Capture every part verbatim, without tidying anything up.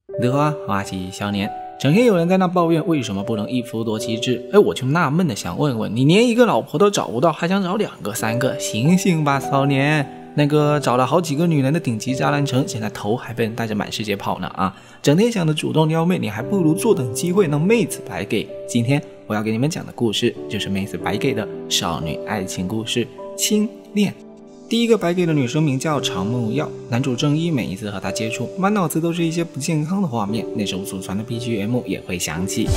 的啊，花期少年，整天有人在那抱怨为什么不能一夫多妻制，哎，我就纳闷的想问问你，连一个老婆都找不到，还想找两个三个，醒醒吧少年。那个找了好几个女人的顶级渣男城，现在头还被人带着满世界跑呢啊！整天想着主动撩妹，你还不如坐等机会让妹子白给。今天我要给你们讲的故事就是妹子白给的少女爱情故事轻恋。第一个白给的女生名叫长木耀，男主正一每一次和她接触，满脑子都是一些不健康的画面，那首祖传的 B G M 也会响起。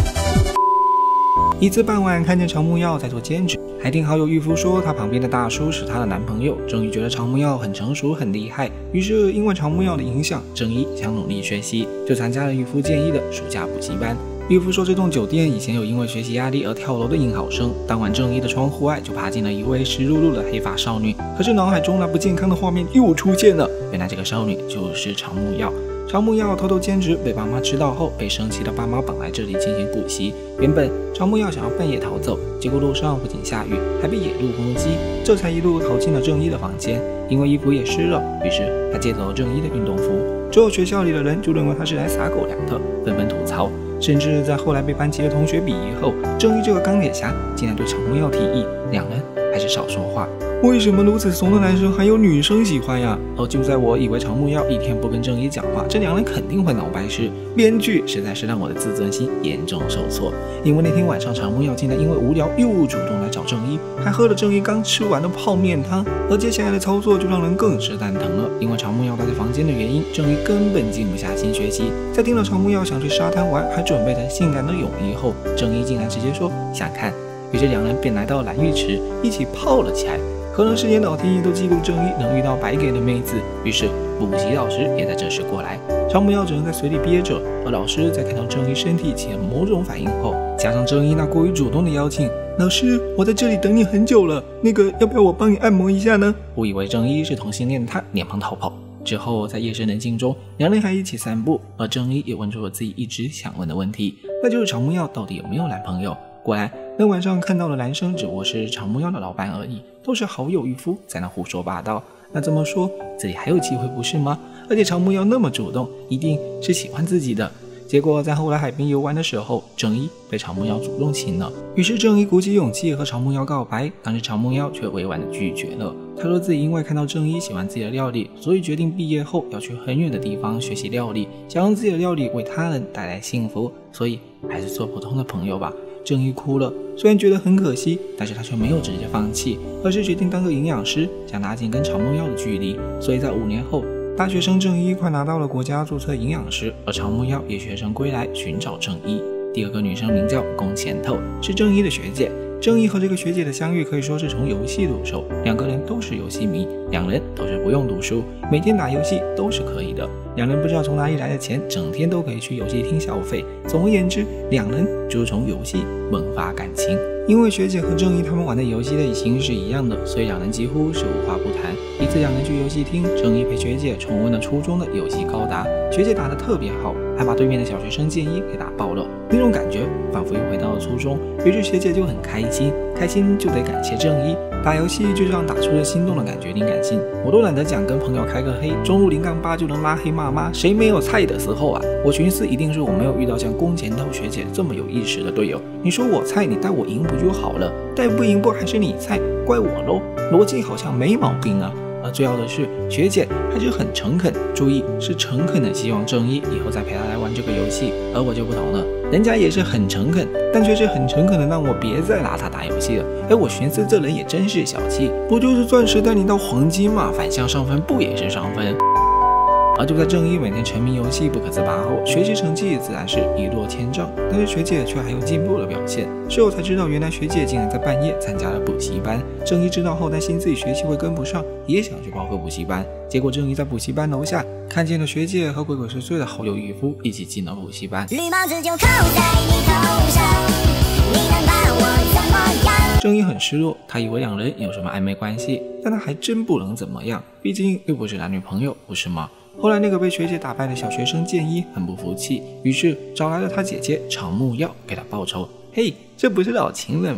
一次傍晚，看见长木耀在做兼职，还听好友玉夫说她旁边的大叔是她的男朋友。正一觉得长木耀很成熟很厉害，于是因为长木耀的影响，正一想努力学习，就参加了玉夫建议的暑假补习班。玉夫说这栋酒店以前有因为学习压力而跳楼的应考生，当晚正一的窗户外就爬进了一位湿漉漉的黑发少女，可是脑海中那不健康的画面又出现了，原来这个少女就是长木耀。长木耀偷偷兼职被爸妈知道后，被生气的爸妈绑来这里进行补习。原本长木耀想要半夜逃走，结果路上不仅下雨，还被野鹿攻击，这才一路逃进了正一的房间。因为衣服也湿了，于是他借走了正一的运动服。之后学校里的人就认为他是来撒狗粮的，纷纷吐槽。甚至在后来被班级的同学鄙夷后，正一这个钢铁侠竟然对长木耀提议，两人还是少说话。为什么如此怂的男生还有女生喜欢呀？而就在我以为长木耀一天不跟正一讲话，这两人肯定会闹掰时，编剧实在是让我的自尊心严重受挫。因为那天晚上长木耀竟然因为无聊又主动来找正一，还喝了正一刚吃完的泡面汤，而接下来的操作就让人更是蛋疼了。因为长木耀待在房间的原因，正一根本静不下心学习。在听了长木耀想去沙滩玩，还准备了性感的泳衣后，正一竟然直接说想看，于是两人便来到蓝浴池一起泡了起来。可能是连老天爷都嫉妒正一能遇到白给的妹子，于是补习老师也在这时过来。长木耀只能在水里憋着，而老师在看到正一身体起了某种反应后，加上正一那过于主动的邀请，老师我在这里等你很久了，那个要不要我帮你按摩一下呢？误以为正一是同性恋的他连忙逃跑。之后在夜深人静中，两人还一起散步，而正一也问出了自己一直想问的问题，那就是长木耀到底有没有男朋友。果然那晚上看到的男生只不过是长木耀的老板而已，都是好友渔夫在那胡说八道。那这么说自己还有机会不是吗？而且长木耀那么主动，一定是喜欢自己的。结果在后来海边游玩的时候，正一被长木耀主动亲了，于是正一鼓起勇气和长木耀告白，但是长木耀却委婉的拒绝了。他说自己因为看到正一喜欢自己的料理，所以决定毕业后要去很远的地方学习料理，想让自己的料理为他人带来幸福，所以还是做普通的朋友吧。正一哭了，虽然觉得很可惜，但是他却没有直接放弃，而是决定当个营养师，想拉近跟长木耀的距离。所以在五年后，大学生正一快拿到了国家注册营养师，而长木耀也学成归来寻找正一。第二个女生名叫宫前透，是正一的学姐。正一和这个学姐的相遇可以说是从游戏入手，两个人都是游戏迷，两人都是不用读书，每天打游戏都是可以的。两人不知道从哪里来的钱，整天都可以去游戏厅消费。总而言之，两人就是从游戏萌发感情。因为学姐和正一他们玩的游戏类型是一样的，所以两人几乎是无话不谈。一次两人去游戏厅，正一陪学姐重温了初中的游戏高达，学姐打得特别好，还把对面的小学生剑一给打爆了，那种感觉仿佛又回到了初中。于是学姐就很开心，开心就得感谢正一，打游戏就这样打出了心动的感觉灵感性。我都懒得讲跟朋友开个黑，中路零杠八就能拉黑骂妈，谁没有菜的时候啊？我寻思一定是我没有遇到像宫前透学姐这么有意识的队友。你说我菜，你带我赢不就好了？带不赢不还是你菜，怪我喽？逻辑好像没毛病啊。而最好的是，学姐还是很诚恳，注意是诚恳的希望正一以后再陪她来玩这个游戏。而我就不同了，人家也是很诚恳，但却是很诚恳的让我别再拉她打游戏了。哎，我寻思这人也真是小气，不就是钻石带你到黄金嘛，反向上分不也是上分？而就在正一每天沉迷游戏不可自拔后，学习成绩自然是一落千丈，但是学姐却还有进步的表现。事后才知道，原来学姐竟然在半夜参加了补习班。正一知道后担心自己学习会跟不上，也想去报个补习班。结果正一在补习班楼下看见了学姐和鬼鬼祟祟的好友渔夫一起进了补习班。 绿帽子就扣在你头上，你能把我怎么样？ 正一很失落，他以为两人有什么暧昧关系，但他还真不能怎么样，毕竟又不是男女朋友，不是吗？后来那个被学姐打败的小学生剑一很不服气，于是找来了他姐姐长木耀给他报仇。嘿，这不是老情人吗？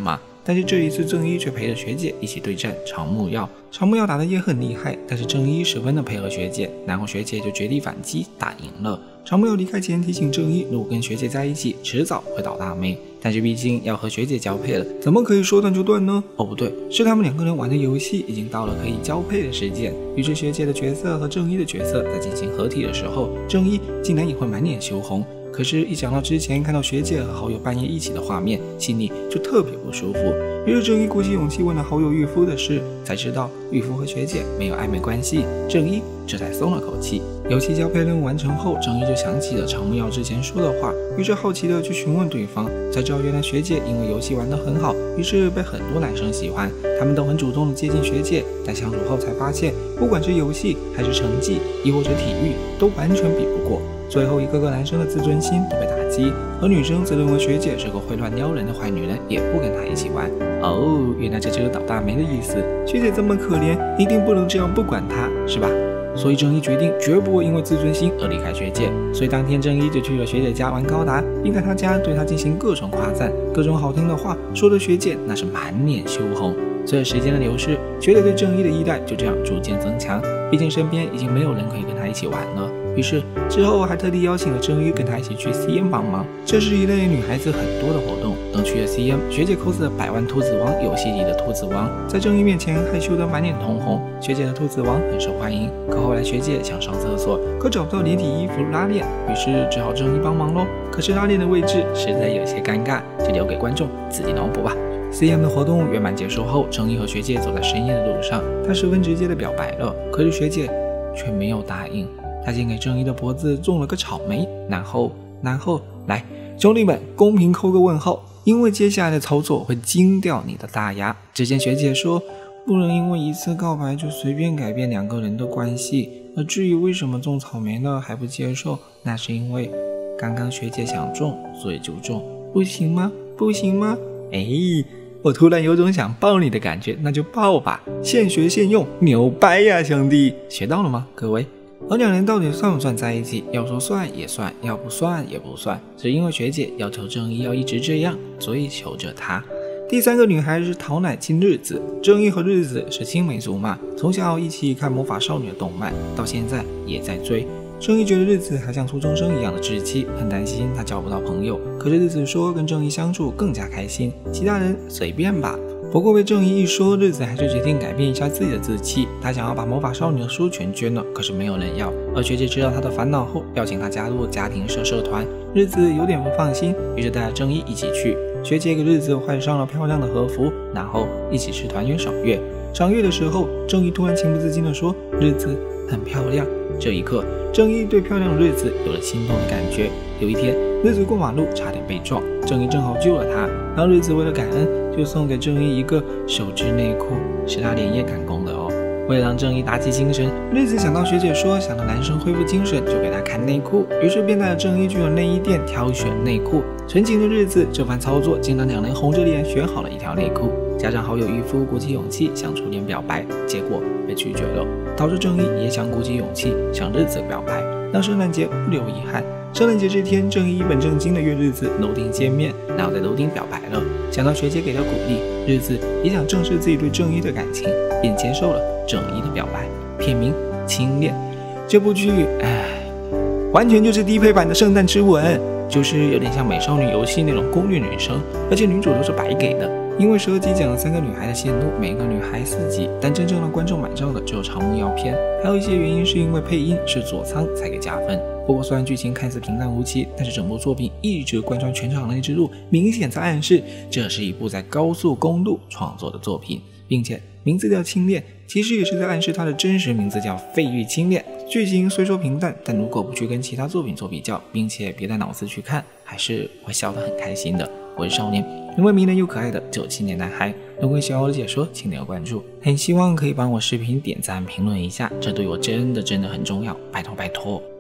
但是这一次正一却陪着学姐一起对战长木耀。长木耀打得也很厉害，但是正一十分的配合学姐，然后学姐就绝地反击打赢了。长木耀离开前提醒正一，如果跟学姐在一起，迟早会倒大霉。但是毕竟要和学姐交配了，怎么可以说断就断呢？哦不对，是他们两个人玩的游戏已经到了可以交配的时间。于是学姐的角色和正一的角色在进行合体的时候，正一竟然也会满脸羞红。可是，一想到之前看到学姐和好友半夜一起的画面，心里就特别不舒服。于是正一鼓起勇气问了好友玉夫的事，才知道玉夫和学姐没有暧昧关系。正一这才松了口气。游戏交配任务完成后，正一就想起了长木耀之前说的话，于是好奇的去询问对方，才知道原来学姐因为游戏玩得很好，于是被很多男生喜欢，他们都很主动的接近学姐。但相处后才发现，不管是游戏还是成绩，亦或者体育，都完全比不过。最后一个个男生的自尊心都被打击，而女生则认为学姐是个会乱撩人的坏女人，也不跟她一起玩。哦，原来这就是倒大霉的意思。学姐这么可怜，一定不能这样不管她，是吧？所以正一决定绝不会因为自尊心而离开学姐，所以当天正一就去了学姐家玩高达，并在她家对她进行各种夸赞，各种好听的话，说的学姐那是满脸羞红。随着时间的流逝，学姐对正一的依赖就这样逐渐增强，毕竟身边已经没有人可以跟她一起玩了。于是之后还特地邀请了正一跟她一起去 C M 帮忙，这是一类女孩子很多的活动。等去了 C M， 学姐 cos 了百万兔子王游戏里的兔子王，在正一面前害羞得满脸通红。学姐的兔子王很受欢迎，可后来学姐想上厕所，可找不到连体衣服拉链，于是只好正一帮忙咯。可是拉链的位置实在有些尴尬，就留给观众自己脑补吧。C M 的活动圆满结束后，正一和学姐走在深夜的路上，他十分直接的表白了，可是学姐却没有答应。他先给正一的脖子种了个草莓，然后然后来，兄弟们公屏扣个问号，因为接下来的操作会惊掉你的大牙。只见学姐说，不能因为一次告白就随便改变两个人的关系，而至于为什么种草莓了还不接受，那是因为刚刚学姐想种，所以就种，不行吗？不行吗？哎，我突然有种想抱你的感觉，那就抱吧，现学现用，牛掰呀兄弟！学到了吗各位？而两人到底算不算在一起？要说算也算，要不算也不算，只因为学姐要求正一要一直这样，所以求着他。第三个女孩是桃乃亲日子，正一和日子是青梅竹马，从小一起看魔法少女的动漫，到现在也在追。正一觉得日子还像初中生一样的稚气，很担心她交不到朋友，可是日子说跟正一相处更加开心，其他人随便吧。不过被正一一说，日子还是决定改变一下自己的志气，她想要把魔法少女的书全捐了，可是没有人要。而学姐知道她的烦恼后，邀请她加入家庭社社团，日子有点不放心，于是带着正一一起去。学姐给日子换上了漂亮的和服，然后一起吃团圆赏月。赏月的时候，正一突然情不自禁地说，日子很漂亮。这一刻，正一对漂亮的日子有了心动的感觉。有一天，日子过马路差点被撞，正一正好救了他，然后日子为了感恩，就送给正一一个手织内裤，是他连夜赶工的哦。为了让正一打起精神，日子想到学姐说想让男生恢复精神，就给他看内裤，于是便带着正一去了内衣店挑选内裤。纯情的日子这番操作，竟让两人红着脸选好了一条内裤。加上好友渔夫鼓起勇气向初恋表白，结果被拒绝了，导致正一也想鼓起勇气向日子表白，让圣诞节不留遗憾。圣诞节这天，正一一本正经的约日子楼顶见面，然后在楼顶表白了。想到学姐给的鼓励，日子也想正视自己对正一的感情，便接受了正一的表白。片名《轻恋》，这部剧，唉，完全就是低配版的圣诞之吻，就是有点像美少女游戏那种攻略女生，而且女主都是白给的。因为十二集讲了三个女孩的线路，每个女孩四集，但真正让观众买账的只有长木耀篇，还有一些原因是因为配音是佐仓才给加分。不过虽然剧情看似平淡无奇，但是整部作品一直贯穿全场内之路，明显在暗示这是一部在高速公路创作的作品，并且名字叫轻恋，其实也是在暗示它的真实名字叫废玉轻恋。剧情虽说平淡，但如果不去跟其他作品做比较，并且别带脑子去看，还是会笑得很开心的。我是少年，因为迷人又可爱的九七年男孩。如果喜欢我的解说，请点个关注，很希望可以帮我视频点赞评论一下，这对我真的真的很重要，拜托拜托。